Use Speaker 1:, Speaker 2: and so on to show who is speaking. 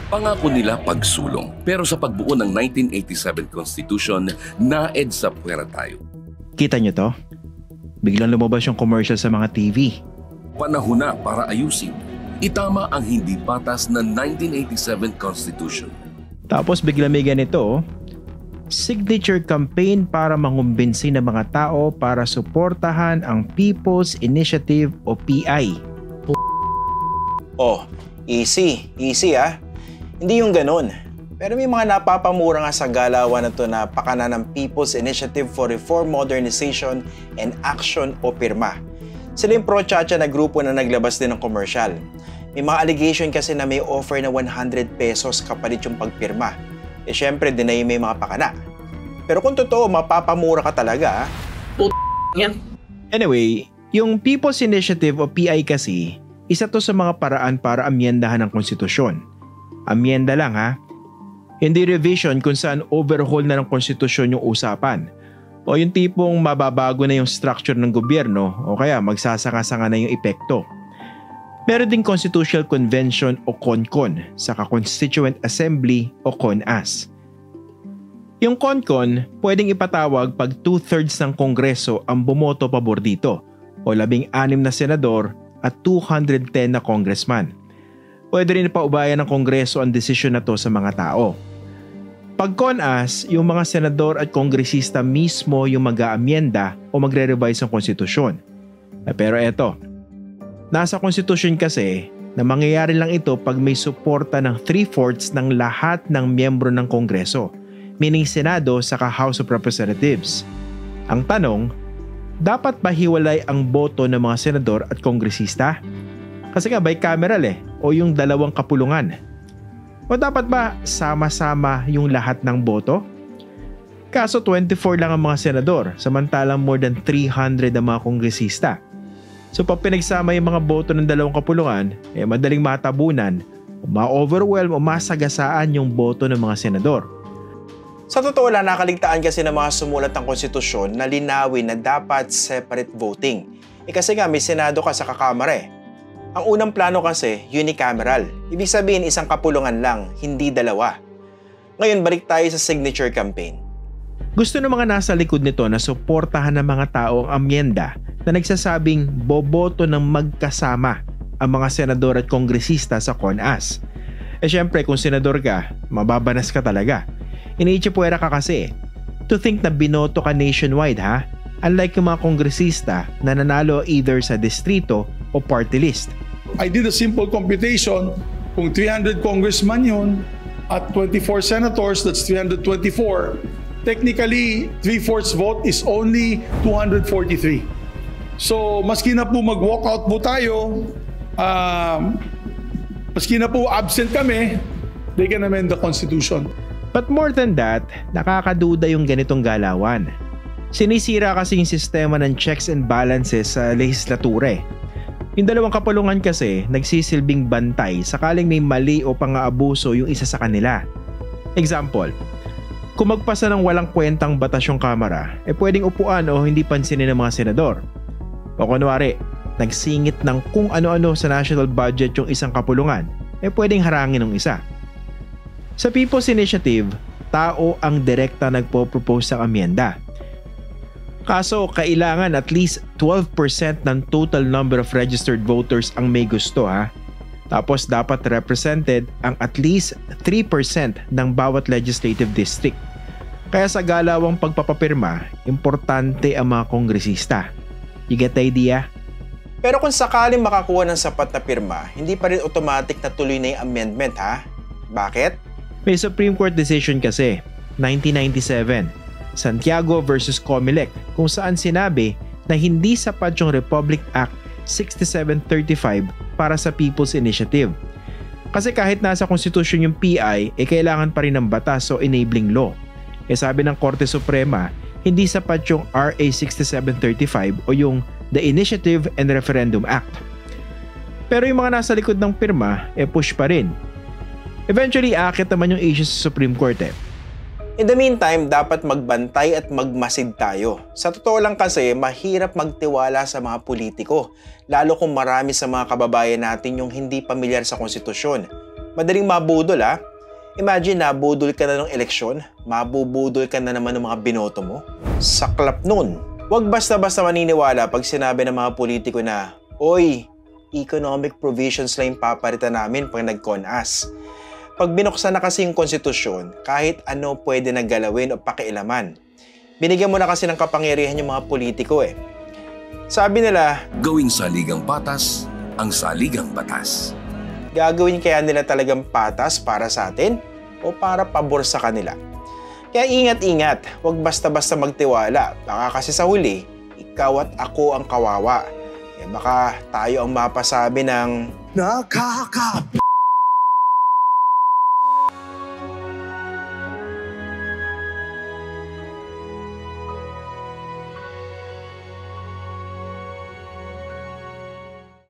Speaker 1: Pangako nila pagsulong, pero sa pagbuo ng 1987 Constitution, naed sa puwera tayo.
Speaker 2: Kita nyo to? Biglang lumabas yung commercial sa mga TV.
Speaker 1: Panahon na para ayusin. Itama ang hindi patas na 1987 Constitution.
Speaker 2: Tapos biglang may ganito, signature campaign para mangumbinsi ng mga tao para suportahan ang People's Initiative o PI.
Speaker 3: Oh, easy ah. Hindi yung ganun. Pero may mga napapamura nga sa galawan na to na pakana ng People's Initiative for Reform, Modernization and Action o PIRMA. Sila yung pro-chacha na grupo na naglabas din ng commercial. May mga allegation kasi na may offer na 100 pesos kapalit yung pagpirma. Eh syempre, dinay may mga pakana. Pero kung totoo, mapapamura ka talaga.
Speaker 4: Yan.
Speaker 2: Anyway, yung People's Initiative o PI kasi, isa to sa mga paraan para amyendahan ng konstitusyon. Amyenda lang ha. Hindi revision kung saan overhaul na ng konstitusyon yung usapan. O yung tipong mababago na yung structure ng gobyerno o kaya magsasanga-sanga na yung epekto. Meron ding Constitutional Convention o CONCON saka Constituent Assembly o CONAS. Yung CONCON pwedeng ipatawag pag 2/3 ng Kongreso ang bumoto pabor dito o 16 na senador at 210 na congressman. Pwede rin ipaubayan ng Kongreso ang desisyon na to sa mga tao. Pag CONAS, yung mga senador at kongresista mismo yung mag-aamyenda o magre-revise ng konstitusyon. Pero eto, nasa konstitusyon kasi na mangyayari lang ito pag may suporta ng 3/4 ng lahat ng miyembro ng Kongreso, meaning Senado saka House of Representatives. Ang tanong, dapat ba hiwalay ang boto ng mga senador at kongresista? Kasi nga bicameral o yung dalawang kapulungan. O dapat ba sama-sama yung lahat ng boto? Kaso 24 lang ang mga senador, samantalang more than 300 ang mga kongresista. So pag pinagsama yung mga boto ng dalawang kapulungan, madaling matabunan, ma-overwhelm o masagasaan yung boto ng mga senador.
Speaker 3: Sa totoo lang, nakaligtaan kasi ng mga sumulat ng konstitusyon na linawin na dapat separate voting. Kasi nga may Senado ka sa kakamara Ang unang plano kasi, unicameral. Ibig sabihin isang kapulungan lang, hindi dalawa. Ngayon, balik tayo sa signature campaign.
Speaker 2: Gusto ng mga nasa likod nito na suportahan ng mga tao ang amyenda na nagsasabing boboto ng magkasama ang mga senador at kongresista sa CONAS. Syempre, kung senador ka, mababanas ka talaga. Iniitsipuera ka kasi. To think na binoto ka nationwide ha? Unlike yung mga kongresista na nanalo either sa distrito o party list.
Speaker 5: I did a simple computation. Kung 300 congressman yun at 24 senators, that's 324. Technically, 3/4 vote is only 243. So, maski na po mag-walkout po tayo, maski na po absent kami, they can amend the Constitution.
Speaker 2: But more than that, nakakaduda yung ganitong galawan. Sinisira kasi yung sistema ng checks and balances sa lehislatura Yung dalawang kapulungan kasi nagsisilbing bantay sakaling may mali o pang-aabuso yung isa sa kanila. Example, kung magpasa ng walang kwentang batas yung kamara, pwedeng upuan o hindi pansinin ng mga senador. O kunwari, nagsingit ng kung ano-ano sa national budget yung isang kapulungan, pwedeng harangin ng isa. Sa People's Initiative, tao ang direkta nagpo-propose ng amyenda. Kaso kailangan at least 12% ng total number of registered voters ang may gusto ha. Tapos dapat represented ang at least 3% ng bawat legislative district. Kaya sa galawang pagpapapirma, importante ang mga kongresista. You get the idea?
Speaker 3: Pero kung sakaling makakuha ng sapat na pirma, hindi pa rin automatic na tuloy na yung amendment ha? Bakit?
Speaker 2: May Supreme Court decision kasi, 1997, Santiago versus Comelec, kung saan sinabi na hindi sapat yung Republic Act 6735 para sa People's Initiative. Kasi kahit nasa konstitusyon yung PI, kailangan pa rin ng batas o enabling law. Sabi ng Korte Suprema, hindi sapat yung RA 6735 o yung the Initiative and Referendum Act. Pero yung mga nasa likod ng pirma, push pa rin. Eventually, aakit naman yung issue sa Supreme Court
Speaker 3: In the meantime, dapat magbantay at magmasid tayo. Sa totoo lang kasi, mahirap magtiwala sa mga politiko, lalo kung marami sa mga kababayan natin yung hindi pamilyar sa konstitusyon. Madaling mabudol ha. Imagine nabudol ka na ng eleksyon, mabubudol ka na naman ng mga binoto mo. Saklap nun. Huwag basta-basta maniniwala pag sinabi ng mga politiko na, "Oy, economic provisions lang yung papalitan namin pag nag-CONAS." Pag binuksan na kasi yung konstitusyon, kahit ano pwede na galawin o pakialaman. Binigyan mo na kasi ng kapangyarihan yung mga politiko eh. Sabi nila,
Speaker 1: Gawing saligang patas ang saligang batas.
Speaker 3: gagawin kaya nila talagang patas para sa atin o para pabor sa kanila? Kaya ingat-ingat, huwag basta-basta magtiwala. Baka kasi sa huli, ikaw at ako ang kawawa. Baka tayo ang mapasabi ng